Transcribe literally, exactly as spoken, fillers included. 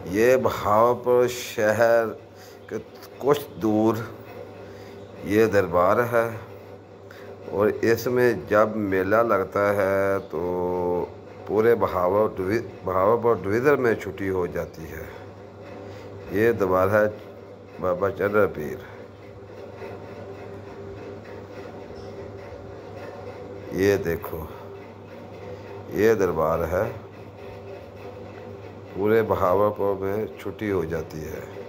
ये बहावलपुर शहर के कुछ दूर ये दरबार है और इसमें जब मेला लगता है तो पूरे बहावलपुर बहावलपुर डिवीज़न में छुट्टी हो जाती है। ये दरबार है बाबा चंद्र पीर। ये देखो, ये दरबार है, पूरे बहावलपुर में छुट्टी हो जाती है।